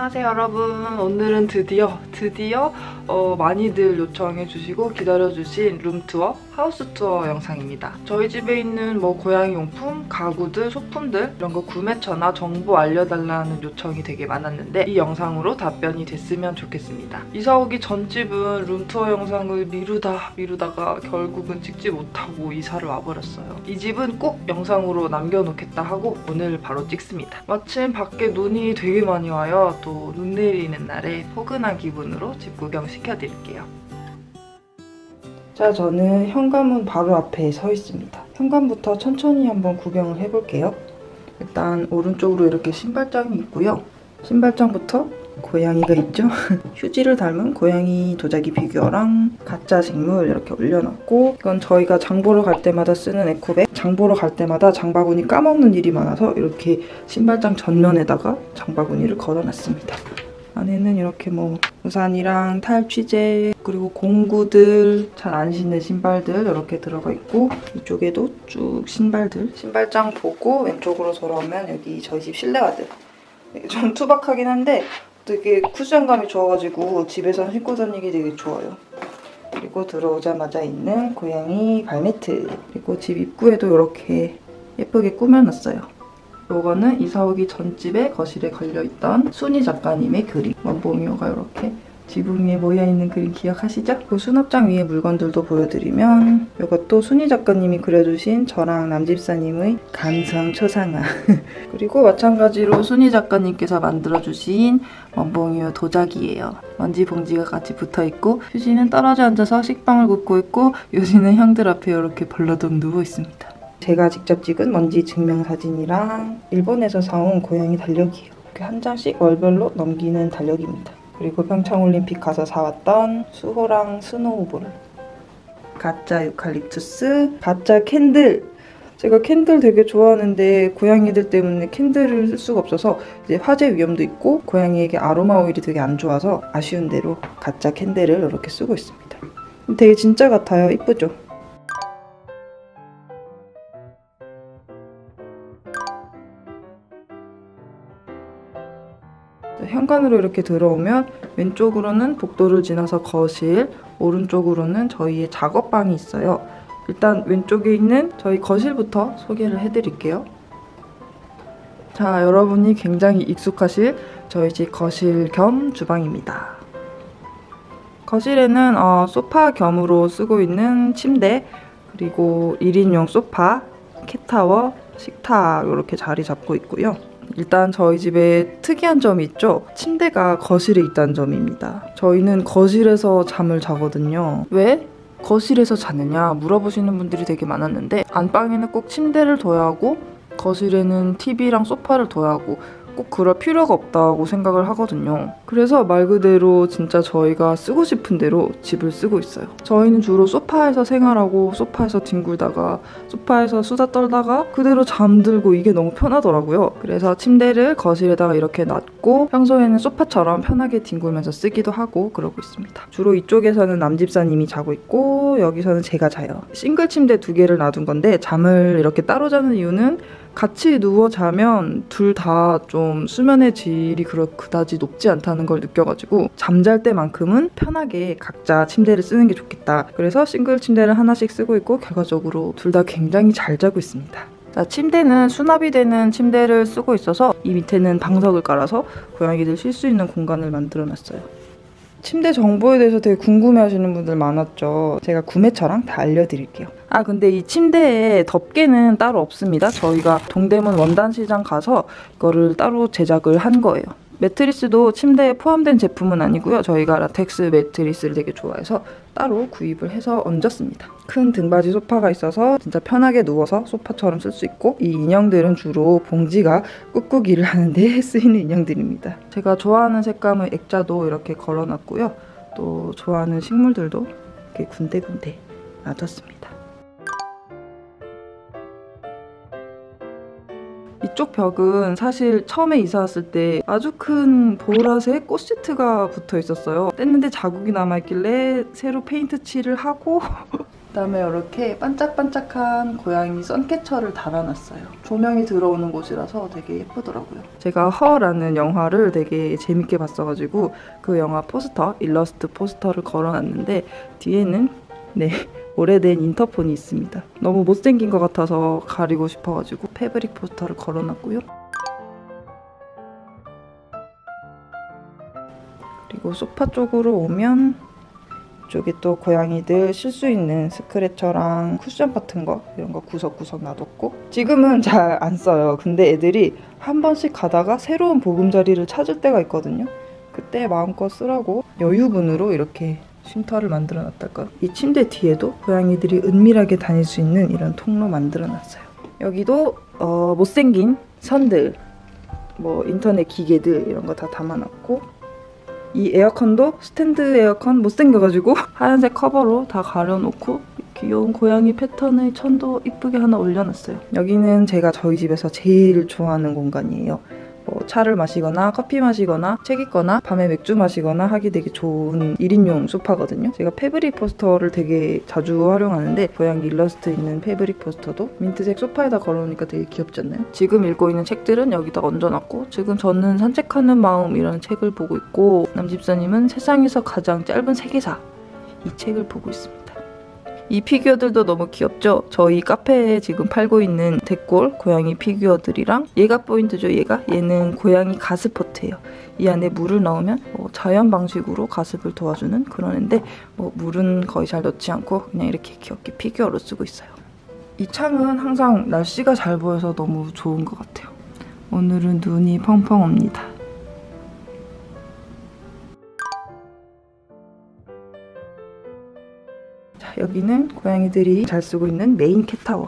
안녕하세요 여러분. 오늘은 드디어 많이들 요청해주시고 기다려주신 룸투어, 하우스투어 영상입니다. 저희 집에 있는 고양이 용품, 가구들, 소품들 이런 거 구매처나 정보 알려달라는 요청이 되게 많았는데 이 영상으로 답변이 됐으면 좋겠습니다. 이사 오기 전 집은 룸투어 영상을 미루다가 결국은 찍지 못하고 이사를 와버렸어요. 이 집은 꼭 영상으로 남겨놓겠다 하고 오늘 바로 찍습니다. 마침 밖에 눈이 되게 많이 와요. 또 눈 내리는 날에 포근한 기분으로 집 구경 시켜드릴게요. 자, 저는 현관문 바로 앞에 서 있습니다. 현관부터 천천히 한번 구경을 해볼게요. 일단 오른쪽으로 이렇게 신발장이 있고요. 신발장부터 고양이가 있죠? 휴지를 닮은 고양이 도자기 피규어랑 가짜 식물 이렇게 올려놨고, 이건 저희가 장 보러 갈 때마다 쓰는 에코백. 장 보러 갈 때마다 장바구니 까먹는 일이 많아서 이렇게 신발장 전면에다가 장바구니를 걸어놨습니다. 안에는 이렇게 우산이랑 탈취제, 그리고 공구들, 잘 안 신는 신발들 이렇게 들어가 있고, 이쪽에도 쭉 신발들. 신발장 보고 왼쪽으로 돌아오면 여기 저희 집 실내화들. 좀 투박하긴 한데 되게 쿠션감이 좋아가지고 집에서 신고 다니기 되게 좋아요. 그리고 들어오자마자 있는 고양이 발매트. 그리고 집 입구에도 이렇게 예쁘게 꾸며놨어요. 요거는 이사 오기 전 집에 거실에 걸려있던 순이 작가님의 그림. 원봉이어가 이렇게 지붕 위에 모여있는 그림 기억하시죠? 그 수납장 위에 물건들도 보여드리면 이것도 순이 작가님이 그려주신 저랑 남집사님의 감성 초상화. 그리고 마찬가지로 순이 작가님께서 만들어주신 원봉이어 도자기예요. 먼지 봉지가 같이 붙어있고, 휴지는 떨어져 앉아서 식빵을 굽고 있고, 요지는 형들 앞에 이렇게 벌러덩 누워있습니다. 제가 직접 찍은 먼지 증명사진이랑 일본에서 사온 고양이 달력이에요. 이렇게 한 장씩 월별로 넘기는 달력입니다. 그리고 평창올림픽 가서 사왔던 수호랑 스노우볼, 가짜 유칼립투스, 가짜 캔들. 제가 캔들 되게 좋아하는데 고양이들 때문에 캔들을 쓸 수가 없어서 이제 화재 위험도 있고 고양이에게 아로마 오일이 되게 안 좋아서 아쉬운 대로 가짜 캔들을 이렇게 쓰고 있습니다. 되게 진짜 같아요. 이쁘죠? 현관으로 이렇게 들어오면 왼쪽으로는 복도를 지나서 거실, 오른쪽으로는 저희의 작업방이 있어요. 일단 왼쪽에 있는 저희 거실부터 소개를 해드릴게요. 자, 여러분이 굉장히 익숙하실 저희 집 거실 겸 주방입니다. 거실에는 소파 겸으로 쓰고 있는 침대, 그리고 1인용 소파, 캣타워, 식탁 이렇게 자리 잡고 있고요. 일단 저희 집에 특이한 점이 있죠. 침대가 거실에 있다는 점입니다. 저희는 거실에서 잠을 자거든요. 왜 거실에서 자느냐 물어보시는 분들이 되게 많았는데, 안방에는 꼭 침대를 둬야 하고 거실에는 TV랑 소파를 둬야 하고 꼭 그럴 필요가 없다고 생각을 하거든요. 그래서 말 그대로 진짜 저희가 쓰고 싶은 대로 집을 쓰고 있어요. 저희는 주로 소파에서 생활하고 소파에서 뒹굴다가 소파에서 수다 떨다가 그대로 잠들고 이게 너무 편하더라고요. 그래서 침대를 거실에다가 이렇게 놨고 평소에는 소파처럼 편하게 뒹굴면서 쓰기도 하고 그러고 있습니다. 주로 이쪽에서는 남집사님이 자고 있고 여기서는 제가 자요. 싱글 침대 2개를 놔둔 건데 잠을 이렇게 따로 자는 이유는 같이 누워 자면 둘 다 좀 수면의 질이 그다지 높지 않다는 걸 느껴가지고 잠잘 때만큼은 편하게 각자 침대를 쓰는 게 좋겠다. 그래서 싱글 침대를 하나씩 쓰고 있고 결과적으로 둘 다 굉장히 잘 자고 있습니다. 자, 침대는 수납이 되는 침대를 쓰고 있어서 이 밑에는 방석을 깔아서 고양이들 쉴 수 있는 공간을 만들어놨어요. 침대 정보에 대해서 되게 궁금해하시는 분들 많았죠. 제가 구매처랑 다 알려드릴게요. 근데 이 침대에 덮개는 따로 없습니다. 저희가 동대문 원단시장 가서 이거를 따로 제작을 한 거예요. 매트리스도 침대에 포함된 제품은 아니고요. 저희가 라텍스 매트리스를 되게 좋아해서 따로 구입을 해서 얹었습니다. 큰 등받이 소파가 있어서 진짜 편하게 누워서 소파처럼 쓸 수 있고, 이 인형들은 주로 봉지가 꾹꾹이를 하는데 쓰이는 인형들입니다. 제가 좋아하는 색감의 액자도 이렇게 걸어놨고요. 또 좋아하는 식물들도 이렇게 군데군데 놔뒀습니다. 이쪽 벽은 사실 처음에 이사 왔을 때 아주 큰 보라색 꽃시트가 붙어 있었어요. 뗐는데 자국이 남아있길래 새로 페인트 칠을 하고 그다음에 이렇게 반짝반짝한 고양이 선캐쳐를 달아놨어요. 조명이 들어오는 곳이라서 되게 예쁘더라고요. 제가 허라는 영화를 되게 재밌게 봤어가지고 그 영화 포스터, 일러스트 포스터를 걸어놨는데 뒤에는 오래된 인터폰이 있습니다. 너무 못생긴 것 같아서 가리고 싶어가지고 패브릭 포스터를 걸어놨고요. 그리고 소파 쪽으로 오면 이쪽에 또 고양이들 쉴 수 있는 스크래처랑 쿠션 같은 거 이런 거 구석구석 놔뒀고 지금은 잘 안 써요. 근데 애들이 한 번씩 가다가 새로운 보금자리를 찾을 때가 있거든요. 그때 마음껏 쓰라고 여유분으로 이렇게 쉼터를 만들어 놨달까. 이 침대 뒤에도 고양이들이 은밀하게 다닐 수 있는 이런 통로 만들어 놨어요. 여기도 못생긴 선들, 뭐 인터넷 기계들 이런 거 다 담아놨고 이 에어컨도 스탠드 에어컨 못생겨가지고 하얀색 커버로 다 가려놓고 귀여운 고양이 패턴의 천도 이쁘게 하나 올려놨어요. 여기는 제가 저희 집에서 제일 좋아하는 공간이에요. 뭐 차를 마시거나 커피 마시거나 책 읽거나 밤에 맥주 마시거나 하기 되게 좋은 1인용 소파거든요. 제가 패브릭 포스터를 되게 자주 활용하는데 고양이 일러스트 있는 패브릭 포스터도 민트색 소파에다 걸어놓으니까 되게 귀엽지 않나요? 지금 읽고 있는 책들은 여기다 얹어놨고 지금 저는 산책하는 마음이라는 책을 보고 있고 남집사님은 세상에서 가장 짧은 세계사 이 책을 보고 있습니다. 이 피규어들도 너무 귀엽죠? 저희 카페에 지금 팔고 있는 대꼴 고양이 피규어들이랑 얘가 포인트죠, 얘는 고양이 가습포트예요. 이 안에 물을 넣으면 자연 방식으로 가습을 도와주는 그런 애인데 물은 거의 잘 넣지 않고 그냥 이렇게 귀엽게 피규어로 쓰고 있어요. 이 창은 항상 날씨가 잘 보여서 너무 좋은 것 같아요. 오늘은 눈이 펑펑 옵니다. 여기는 고양이들이 잘 쓰고 있는 메인 캣타워.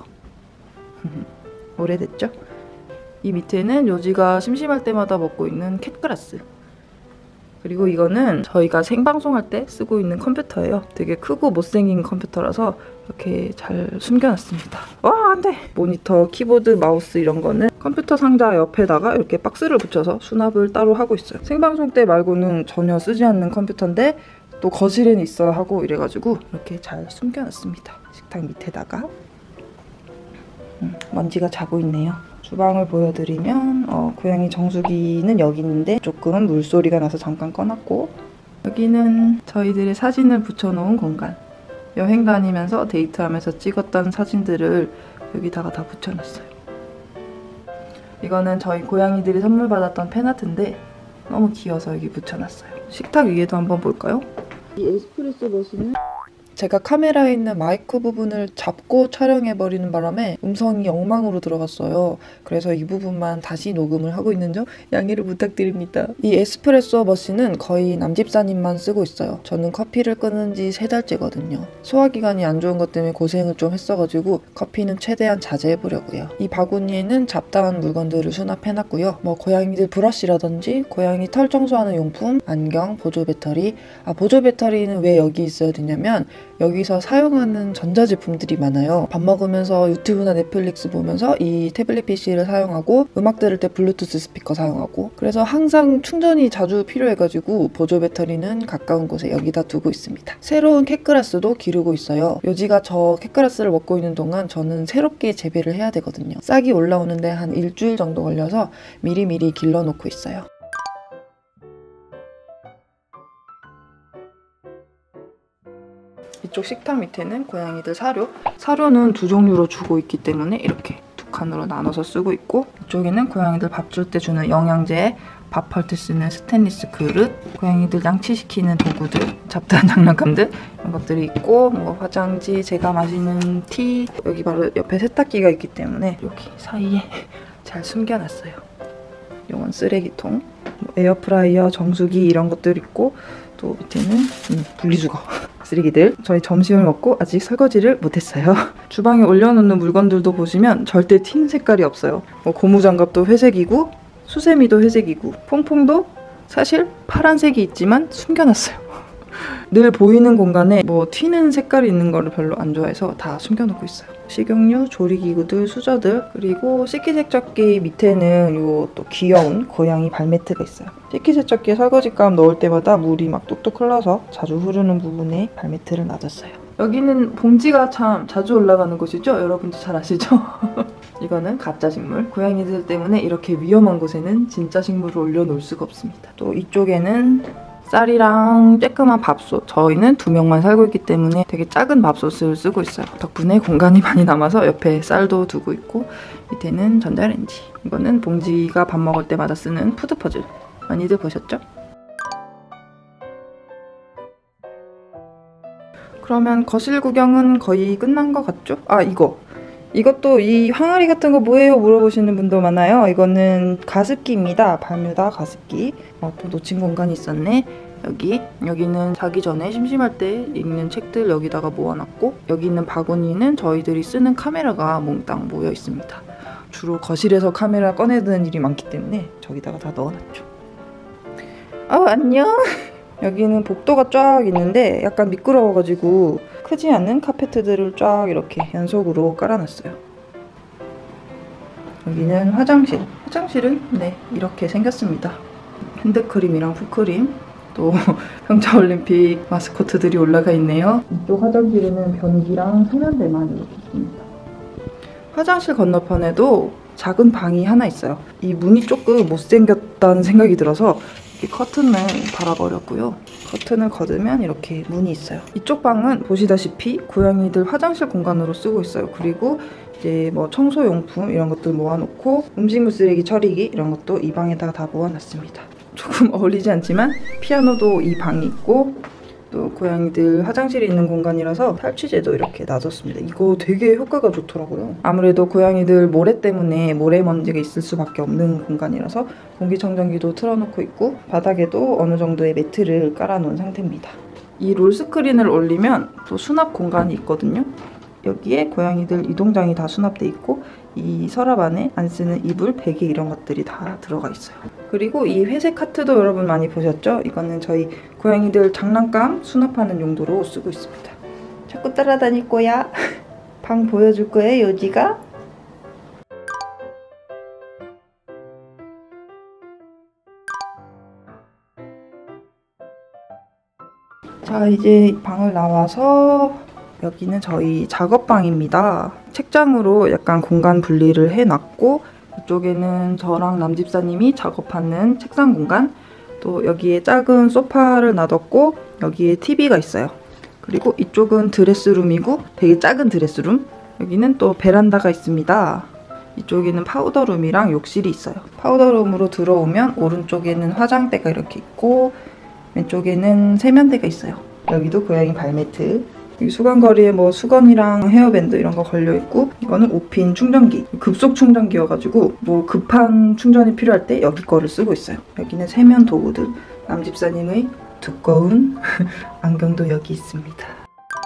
오래됐죠? 이 밑에는 요지가 심심할 때마다 먹고 있는 캣그라스. 그리고 이거는 저희가 생방송할 때 쓰고 있는 컴퓨터예요. 되게 크고 못생긴 컴퓨터라서 이렇게 잘 숨겨놨습니다. 와, 안 돼! 모니터, 키보드, 마우스 이런 거는 컴퓨터 상자 옆에다가 이렇게 박스를 붙여서 수납을 따로 하고 있어요. 생방송 때 말고는 전혀 쓰지 않는 컴퓨터인데 또 거실에는 있어야 하고 이래가지고 이렇게 잘 숨겨놨습니다. 식탁 밑에다가 먼지가 자고 있네요. 주방을 보여드리면 고양이 정수기는 여기 있는데 조금 물소리가 나서 잠깐 꺼놨고 여기는 저희들의 사진을 붙여놓은 공간. 여행 다니면서 데이트하면서 찍었던 사진들을 여기다가 다 붙여놨어요. 이거는 저희 고양이들이 선물 받았던 펜아트인데 너무 귀여워서 여기 붙여놨어요. 식탁 위에도 한번 볼까요? 이 에스프레소 머신은 제가 카메라에 있는 마이크 부분을 잡고 촬영해버리는 바람에 음성이 엉망으로 들어갔어요. 그래서 이 부분만 다시 녹음을 하고 있는 점 양해를 부탁드립니다. 이 에스프레소 머신은 거의 남집사님만 쓰고 있어요. 저는 커피를 끊은 지 3달째거든요. 소화기관이 안 좋은 것 때문에 고생을 좀 했어가지고 커피는 최대한 자제해보려고요. 이 바구니에는 잡다한 물건들을 수납해놨고요. 고양이들 브러쉬라든지 고양이 털 청소하는 용품, 안경, 보조 배터리. 보조 배터리는 왜 여기 있어야 되냐면 여기서 사용하는 전자제품들이 많아요. 밥 먹으면서 유튜브나 넷플릭스 보면서 이 태블릿 PC를 사용하고 음악 들을 때 블루투스 스피커 사용하고 그래서 항상 충전이 자주 필요해가지고 보조 배터리는 가까운 곳에 여기다 두고 있습니다. 새로운 캣그라스도 기르고 있어요. 요지가 저 캣그라스를 먹고 있는 동안 저는 새롭게 재배를 해야 되거든요. 싹이 올라오는데 한 일주일 정도 걸려서 미리미리 길러놓고 있어요. 이쪽 식탁 밑에는 고양이들 사료. 사료는 2종류로 주고 있기 때문에 이렇게 2칸으로 나눠서 쓰고 있고 이쪽에는 고양이들 밥 줄 때 주는 영양제, 밥할 때 쓰는 스테인리스 그릇, 고양이들 양치시키는 도구들, 잡다한 장난감들 이런 것들이 있고 화장지, 제가 마시는 티, 여기 바로 옆에 세탁기가 있기 때문에 여기 사이에 잘 숨겨놨어요. 이건 쓰레기통, 에어프라이어, 정수기 이런 것들 있고 또 밑에는 분리수거 쓰레기들. 저희 점심을 먹고 아직 설거지를 못했어요. 주방에 올려놓는 물건들도 보시면 절대 튀는 색깔이 없어요. 고무장갑도 회색이고 수세미도 회색이고 퐁퐁도 사실 파란색이 있지만 숨겨놨어요. 늘 보이는 공간에 튀는 색깔이 있는 거를 별로 안 좋아해서 다 숨겨놓고 있어요. 식용유, 조리기구들, 수저들, 그리고 식기세척기 밑에는 요 또 귀여운 고양이 발매트가 있어요. 식기세척기에 설거지감 넣을 때마다 물이 막 뚝뚝 흘러서 자주 흐르는 부분에 발매트를 놔뒀어요. 여기는 봉지가 참 자주 올라가는 곳이죠? 여러분도 잘 아시죠? 이거는 가짜 식물. 고양이들 때문에 이렇게 위험한 곳에는 진짜 식물을 올려놓을 수가 없습니다. 또 이쪽에는 쌀이랑 쬐끄만 밥솥. 저희는 2명만 살고 있기 때문에 되게 작은 밥솥을 쓰고 있어요. 덕분에 공간이 많이 남아서 옆에 쌀도 두고 있고 밑에는 전자레인지. 이거는 봉지가 밥 먹을 때마다 쓰는 푸드 퍼즐. 많이들 보셨죠? 그러면 거실 구경은 거의 끝난 것 같죠? 아, 이것도 이 항아리 같은 거 뭐예요? 물어보시는 분도 많아요. 이거는 가습기입니다. 발뮤다 가습기. 또 놓친 공간이 있었네. 여기는 자기 전에 심심할 때 읽는 책들 여기다가 모아놨고, 여기 있는 바구니는 저희들이 쓰는 카메라가 몽땅 모여 있습니다. 주로 거실에서 카메라 꺼내드는 일이 많기 때문에 저기다가 다 넣어놨죠. 안녕. 여기는 복도가 쫙 있는데 약간 미끄러워가지고 크지 않은 카페트들을 쫙 이렇게 연속으로 깔아놨어요. 여기는 화장실. 화장실은 이렇게 생겼습니다. 핸드크림이랑 풋크림, 또 평창올림픽 마스코트들이 올라가 있네요. 이쪽 화장실에는 변기랑 세면대만 이렇게 있습니다. 화장실 건너편에도 작은 방이 하나 있어요. 이 문이 조금 못생겼다는 생각이 들어서 이 커튼을 달아버렸고요. 커튼을 걷으면 이렇게 문이 있어요. 이쪽 방은 보시다시피 고양이들 화장실 공간으로 쓰고 있어요. 그리고 이제 뭐 청소용품 이런 것들 모아놓고 음식물 쓰레기 처리기 이런 것도 이 방에다가 다 모아놨습니다. 조금 어울리지 않지만 피아노도 이 방에 있고, 또 고양이들 화장실이 있는 공간이라서 탈취제도 이렇게 놔뒀습니다. 이거 되게 효과가 좋더라고요. 아무래도 고양이들 모래 때문에 모래먼지가 있을 수밖에 없는 공간이라서 공기청정기도 틀어놓고 있고, 바닥에도 어느 정도의 매트를 깔아놓은 상태입니다. 이 롤스크린을 올리면 또 수납 공간이 있거든요. 여기에 고양이들 이동장이 다 수납돼 있고, 이 서랍 안에 안 쓰는 이불, 베개 이런 것들이 다 들어가 있어요. 그리고 이 회색 카트도 여러분 많이 보셨죠? 이거는 저희 고양이들 장난감 수납하는 용도로 쓰고 있습니다. 자꾸 따라다닐 거야. 방 보여줄 거예요, 요지가? 자, 이제 방을 나와서 여기는 저희 작업방입니다. 책장으로 약간 공간 분리를 해놨고, 이쪽에는 저랑 남집사님이 작업하는 책상 공간, 또 여기에 작은 소파를 놔뒀고 여기에 TV가 있어요. 그리고 이쪽은 드레스룸이고 되게 작은 드레스룸. 여기는 또 베란다가 있습니다. 이쪽에는 파우더룸이랑 욕실이 있어요. 파우더룸으로 들어오면 오른쪽에는 화장대가 이렇게 있고 왼쪽에는 세면대가 있어요. 여기도 고양이 발매트. 여기 수건거리에 뭐 수건이랑 헤어밴드 이런 거 걸려있고, 이거는 5핀 충전기, 급속 충전기여가지고 뭐 급한 충전이 필요할 때 여기 거를 쓰고 있어요. 여기는 세면 도구들, 남집사님의 두꺼운 안경도 여기 있습니다.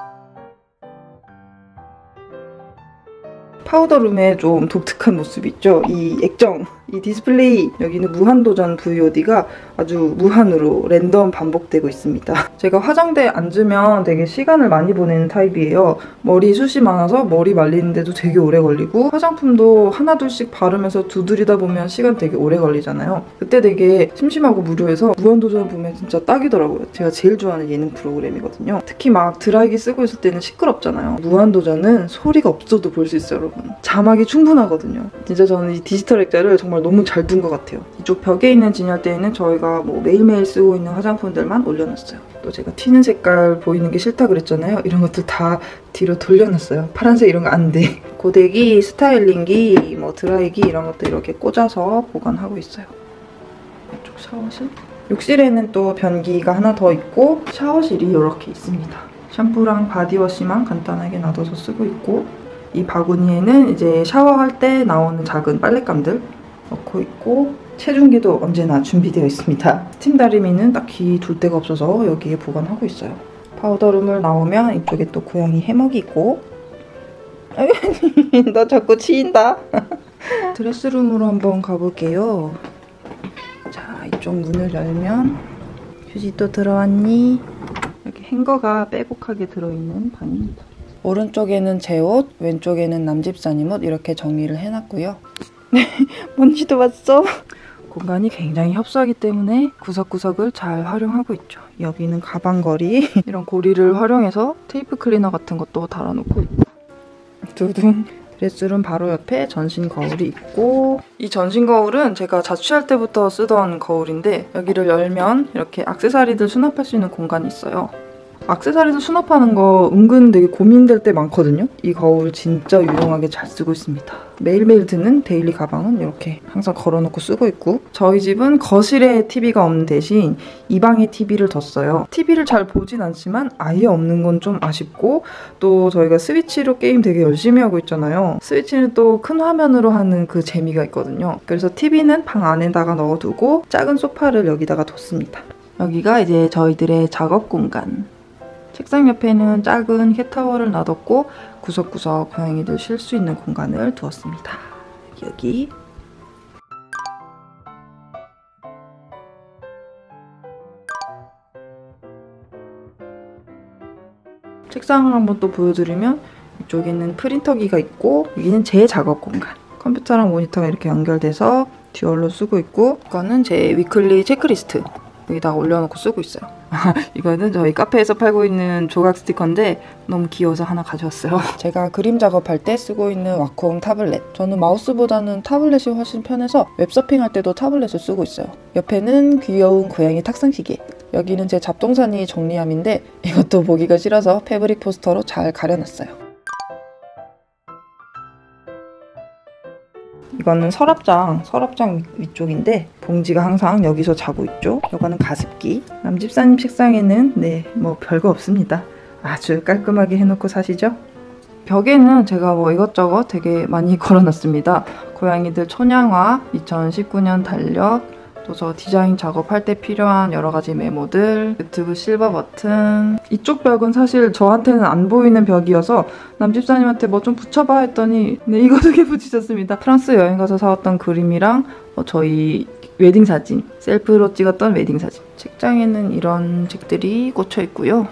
파우더룸에 좀 독특한 모습이 있죠. 이 액정, 이 디스플레이. 여기는 무한도전 VOD가 아주 무한으로 랜덤 반복되고 있습니다. 제가 화장대에 앉으면 되게 시간을 많이 보내는 타입이에요. 머리 숱이 많아서 머리 말리는데도 되게 오래 걸리고, 화장품도 하나둘씩 바르면서 두드리다 보면 시간 되게 오래 걸리잖아요. 그때 되게 심심하고 무료해서 무한도전 보면 진짜 딱이더라고요. 제가 제일 좋아하는 예능 프로그램이거든요. 특히 막 드라이기 쓰고 있을 때는 시끄럽잖아요. 무한도전은 소리가 없어도 볼 수 있어요, 여러분. 자막이 충분하거든요. 진짜 저는 이 디지털 액자를 정말 너무 잘 둔 것 같아요. 이쪽 벽에 있는 진열대에는 저희가 뭐 매일매일 쓰고 있는 화장품들만 올려놨어요. 또 제가 튀는 색깔 보이는 게 싫다 그랬잖아요. 이런 것들 다 뒤로 돌려놨어요. 파란색 이런 거 안 돼. 고데기, 스타일링기, 뭐 드라이기 이런 것들 이렇게 꽂아서 보관하고 있어요. 이쪽 샤워실. 욕실에는 또 변기가 하나 더 있고 샤워실이 이렇게 있습니다. 샴푸랑 바디워시만 간단하게 놔둬서 쓰고 있고, 이 바구니에는 이제 샤워할 때 나오는 작은 빨랫감들 넣고 있고, 체중계도 언제나 준비되어 있습니다. 스팀 다리미는 딱히 둘 데가 없어서 여기에 보관하고 있어요. 파우더룸을 나오면 이쪽에 또 고양이 해먹이 있고, 너 자꾸 치인다. 드레스룸으로 한번 가볼게요. 자, 이쪽 문을 열면 휴지 또 들어왔니? 이렇게 행거가 빼곡하게 들어있는 방입니다. 오른쪽에는 제 옷, 왼쪽에는 남집사님 옷 이렇게 정리를 해놨고요. 먼지도 왔어. 공간이 굉장히 협소하기 때문에 구석구석을 잘 활용하고 있죠. 여기는 가방걸이 이런 고리를 활용해서 테이프 클리너 같은 것도 달아놓고 있고 두둥. 드레스룸 바로 옆에 전신 거울이 있고 이 전신 거울은 제가 자취할 때부터 쓰던 거울인데 여기를 열면 이렇게 액세서리들 수납할 수 있는 공간이 있어요. 액세서리들 수납하는 거 은근 되게 고민될 때 많거든요. 이 거울 진짜 유용하게 잘 쓰고 있습니다. 매일매일 드는 데일리 가방은 이렇게 항상 걸어놓고 쓰고 있고 저희 집은 거실에 TV가 없는 대신 이 방에 TV를 뒀어요. TV를 잘 보진 않지만 아예 없는 건 좀 아쉽고 또 저희가 스위치로 게임 되게 열심히 하고 있잖아요. 스위치는 또 큰 화면으로 하는 그 재미가 있거든요. 그래서 TV는 방 안에다가 넣어두고 작은 소파를 여기다가 뒀습니다. 여기가 이제 저희들의 작업 공간. 책상 옆에는 작은 캣타워를 놔뒀고 구석구석 고양이들 쉴 수 있는 공간을 두었습니다. 여기 책상을 한번 또 보여드리면 이쪽에는 프린터기가 있고 여기는 제 작업 공간. 컴퓨터랑 모니터가 이렇게 연결돼서 듀얼로 쓰고 있고 이거는 제 위클리 체크리스트 여기다가 올려놓고 쓰고 있어요. 이거는 저희 카페에서 팔고 있는 조각 스티커인데 너무 귀여워서 하나 가져왔어요. 제가 그림 작업할 때 쓰고 있는 와콤 타블렛. 저는 마우스보다는 타블렛이 훨씬 편해서 웹서핑할 때도 타블렛을 쓰고 있어요. 옆에는 귀여운 고양이 탁상시계. 여기는 제 잡동사니 정리함인데 이것도 보기가 싫어서 패브릭 포스터로 잘 가려놨어요. 이거는 서랍장 위쪽인데 봉지가 항상 여기서 자고 있죠. 이거는 가습기. 남집사님 책상에는 뭐 별거 없습니다. 아주 깔끔하게 해놓고 사시죠. 벽에는 제가 뭐 이것저것 되게 많이 걸어놨습니다. 고양이들 천양화, 2019년 달력, 또 저 디자인 작업할 때 필요한 여러 가지 메모들, 유튜브 실버 버튼. 이쪽 벽은 사실 저한테는 안 보이는 벽이어서 남집사님한테 뭐 좀 붙여봐 했더니 이거 2개 붙이셨습니다. 프랑스 여행 가서 사왔던 그림이랑 저희 웨딩 사진, 셀프로 찍었던 웨딩 사진. 책장에는 이런 책들이 꽂혀 있고요.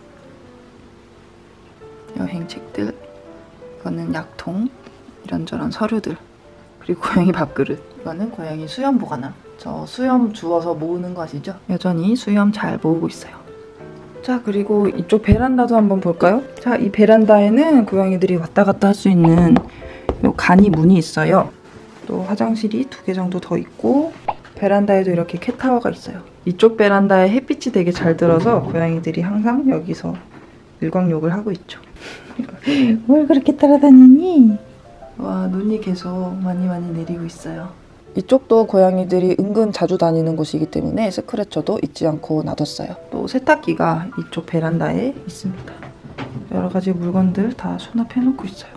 여행 책들, 이거는 약통, 이런저런 서류들, 그리고 고양이 밥그릇. 이거는 고양이 수염 보관함. 저 수염 주워서 모으는 거 아시죠? 여전히 수염 잘 모으고 있어요. 자, 그리고 이쪽 베란다도 한번 볼까요? 자, 이 베란다에는 고양이들이 왔다 갔다 할 수 있는 요 간이 문이 있어요. 또 화장실이 2개 정도 더 있고 베란다에도 이렇게 캣타워가 있어요. 이쪽 베란다에 햇빛이 되게 잘 들어서 고양이들이 항상 여기서 일광욕을 하고 있죠. 뭘 그렇게 따라다니니? 와, 눈이 계속 많이 내리고 있어요. 이쪽도 고양이들이 은근 자주 다니는 곳이기 때문에 스크래쳐도 잊지 않고 놔뒀어요. 또 세탁기가 이쪽 베란다에 있습니다. 여러 가지 물건들 다 수납해놓고 있어요.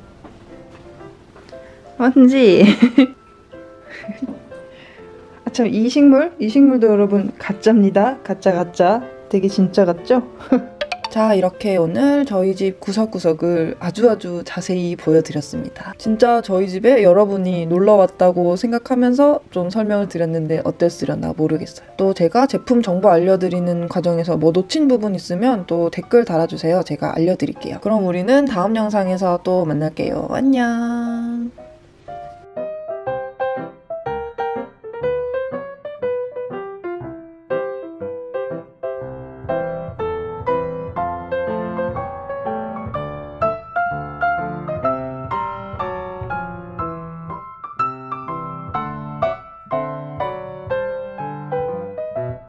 뭔지? 아, 참, 이 식물도 여러분 가짜입니다. 가짜. 되게 진짜 같죠? 자, 이렇게 오늘 저희 집 구석구석을 아주 자세히 보여드렸습니다. 진짜 저희 집에 여러분이 놀러 왔다고 생각하면서 좀 설명을 드렸는데 어땠으려나 모르겠어요. 또 제가 제품 정보 알려드리는 과정에서 뭐 놓친 부분 있으면 또 댓글 달아주세요. 제가 알려드릴게요. 그럼 우리는 다음 영상에서 또 만날게요. 안녕.